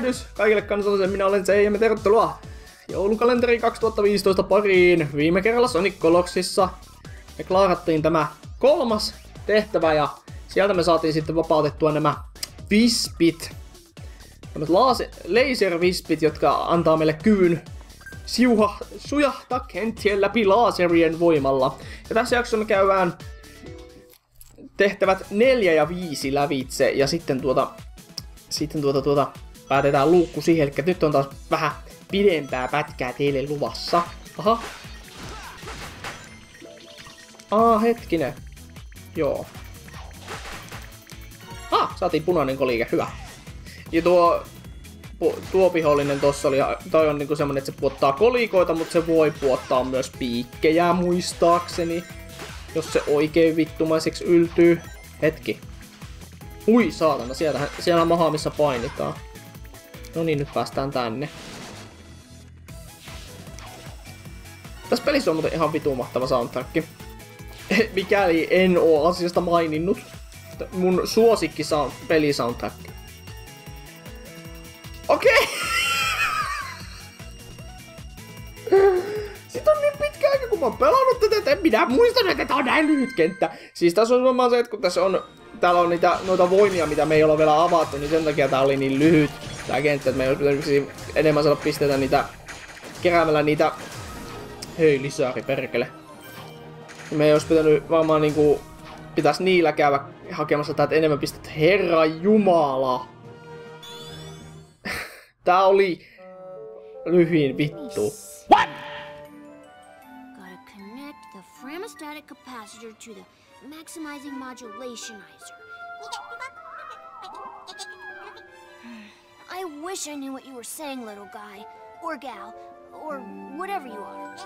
Tervehdys kaikille kansalaisille, minä olen Sei ja tervetuloa joulukalenteri 2015 pariin. Viime kerralla Sonic Colossusissa me klaarattiin tämä 3. tehtävä ja sieltä me saatiin sitten vapautettua nämä Wispit. Laser Wispit, jotka antaa meille kyvyn sujahtaa kenttien läpi laaserien voimalla. Ja tässä jaksossa me käydään tehtävät 4 ja 5 lävitse ja sitten päätetään luukku siihen, eli nyt on taas vähän pidempää pätkää teille luvassa. Aha. Hetkinen. Joo. Saatiin punainen kolike, hyvä. Ja tuo vihollinen tossa oli, toi on niinku semmonen, että se puottaa kolikoita, mutta se voi puottaa myös piikkejä muistaakseni. Jos se oikein vittumaiseksi yltyy. Hetki. Ui saatana, siellä maha missä painitaan. No niin, nyt päästään tänne. Tässä pelissä on muuten ihan vitun mahtava soundtrack. Mikäli en oo asiasta maininnut. Mun suosikki pelisoundtrack. Okei! Sit on niin pitkä aika kun mä oon pelannut tätä, että en minä muistanut, että tää on näin lyhyt kenttä. Siis tässä on varmaan se, että kun täällä on noita voimia, mitä me ei olla vielä avattu, niin sen takia tää oli niin lyhyt tää kenttä, että me ei olisi pitänyt enemmän saada pisteitä niitä keräämällä niitä. Hei, lisäri perkele. Me ei olisi pitänyt varmaan niinku pitäis niillä käydä hakemassa täältä enemmän pistettä. Herra Jumala! Tää oli lyhyin vittu. What? Gotta connect the Framastatic capacitor to the maximizing modulationizer. I wish I knew what you were saying, little guy. Or gal. Or whatever you are.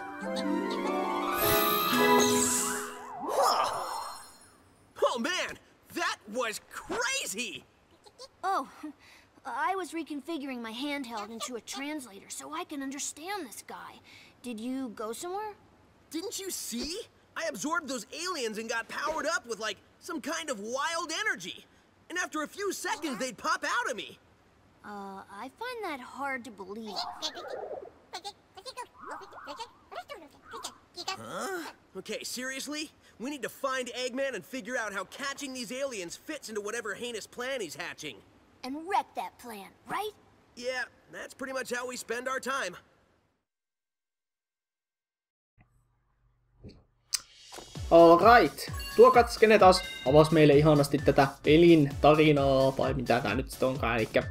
Oh man, that was crazy! Oh, I was reconfiguring my handheld into a translator so I can understand this guy. Did you go somewhere? Didn't you see? I absorbed those aliens and got powered up with like some kind of wild energy. And after a few seconds, they'd pop out of me. I find that hard to believe. Huh? Okay, seriously? We need to find Eggman and figure out how catching these aliens fits into whatever heinous plan he's hatching. And wreck that plan, right? Yeah, that's pretty much how we spend our time. Alright. Tuo katskene taas avasi meille ihanasti tätä pelin tarinaa, tai mitä tää nyt sit onkaan, elikkä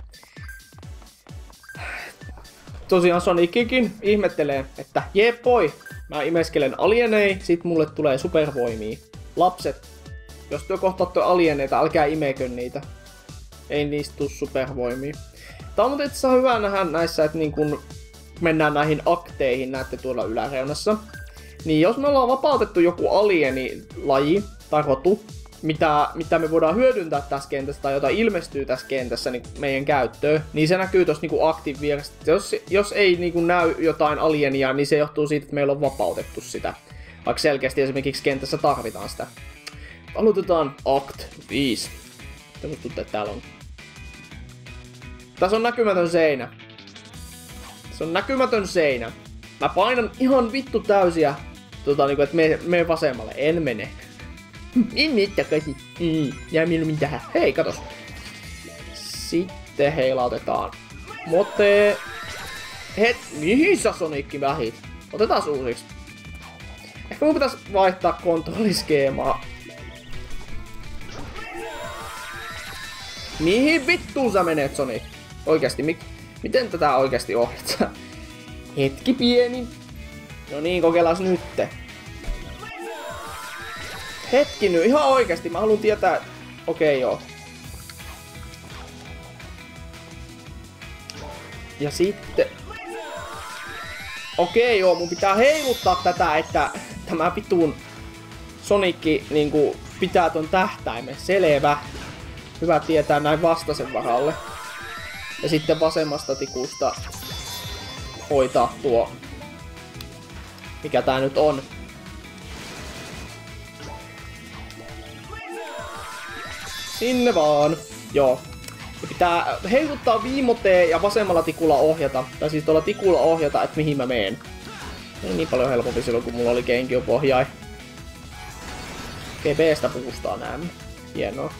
tosiaan Sonicikin ihmettelee, että jepoi, mä imeskelen alienei, sit mulle tulee supervoimia. Lapset, jos te kohtaatte alieneita, älkää imekö niitä. Ei niistä tuu supervoimia. Tää on muuten itse hyvä nähdä näissä, että niin kun mennään näihin akteihin, näette tuolla yläreunassa. Niin jos me ollaan vapautettu joku alienilaji tai rotu, mitä me voidaan hyödyntää tässä kentässä tai jota ilmestyy tässä kentässä niin meidän käyttöön, niin se näkyy tuossa niinku active vieressä. Jos ei niinku näy jotain alienia, niin se johtuu siitä, että meillä on vapautettu sitä. Vaikka selkeästi esimerkiksi kentässä tarvitaan sitä. Aloitetaan Act 5. Mitä musta tuntuu, että täällä on? Tässä on näkymätön seinä. Se on näkymätön seinä. Mä painan ihan vittu täysiä, niinku, että mene vasemmalle. En mene. En nyt takaisin. Jää mieluummin tähän. Hei, katos. Sitten heilautetaan. Mote. Mihin sä Sonicki vähit? Otetaan uusiksi. Ehkä mun pitäis vaihtaa kontrolliskeemaa. Mihin vittuun sä menet, Sonic? Oikeesti, miten tätä oikeesti ohjat? Hetki pieni. No niin, kokeillaan nytte. Hetki nyt, ihan oikeesti, mä haluan tietää. Okei, joo. Ja sitten. Okei, joo, mun pitää heiluttaa tätä, että tämä vittuun Sonicki niinku pitää ton tähtäimen. Selvä. Hyvä tietää näin vastaisen varalle. Ja sitten vasemmasta tikusta hoitaa tuo. Mikä tää nyt on? Sinne vaan. Joo. Ja pitää heiluttaa viimoteen ja vasemmalla tikulla ohjata. Tai siis tuolla tikulla ohjata, että mihin mä meen. Ei niin paljon helpompi silloin, kun mulla oli GameCube-ohjain. Okei, B:stä boostaa nää. Hienoa.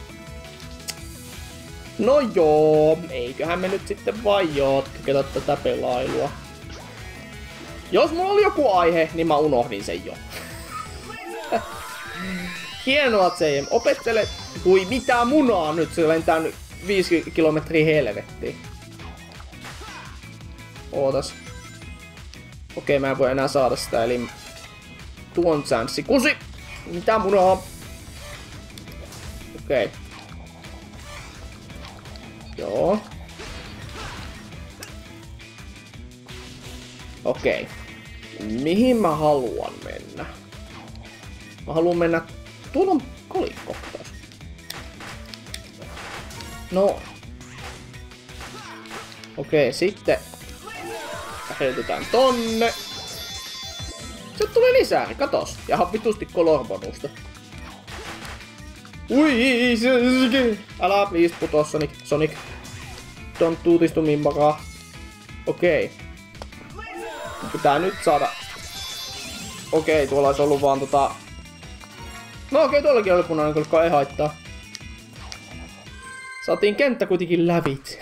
No joo, eiköhän me nyt sitten vaan jatketa tätä pelailua. Jos mulla oli joku aihe, niin mä unohdin sen jo. Hienoa, JM. Opettele... Kui mitä munaa nyt, se lentää 5 kilometriä helvettiin. Ootas. Okei, mä en voi enää saada sitä, eli... Tuon chanssi. Kusi! Mitä munaa? Okei. Joo. Okei. Mihin mä haluan mennä? Mä haluan mennä... Tuolla on kolikko. No. Okei, sitten... Heitetään tonne. Sieltä tuli lisää, niin katos. Jaha, vitusti kolorbonusta. Ui, älä please putoa Sonic. Don't do this to me, baka. Okei. Pitää nyt saada... Okei, tuolla olisi ollut vaan No okei, tuollakin oli punainen kolikko, ei haittaa. Saatiin kenttä kuitenkin lävit.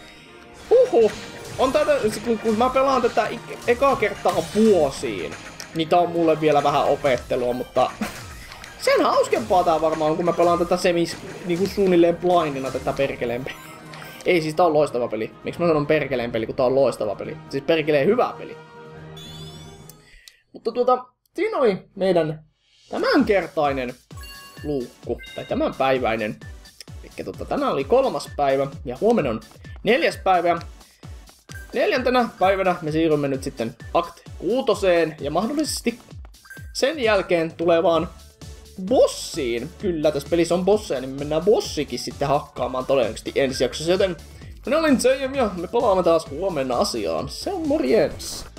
On tätä, kun mä pelaan tätä ekaa kertaa vuosiin, niin tää on mulle vielä vähän opettelua, mutta... Sen hauskempaa tää varmaan, kun mä pelaan tätä niinku suunnilleen blindina tätä perkeleen peliä. Ei siis tää on loistava peli. Miksi mä sanon perkeleen peli, kun tää on loistava peli? Siis perkeleen hyvä peli. Mutta siinä oli meidän tämänkertainen luukku. Tai tämänpäiväinen. Elikkä tänään oli 3. päivä ja huomenna on 4. päivä. 4. päivänä me siirrymme nyt sitten Act 6 ja mahdollisesti sen jälkeen tulevaan bossiin. Kyllä, tässä pelissä on bosseja, niin me mennään bossikin sitten hakkaamaan todennäköisesti ensi jaksossa. Joten minä olin JM ja me palaamme taas huomenna asiaan. Se on morjens!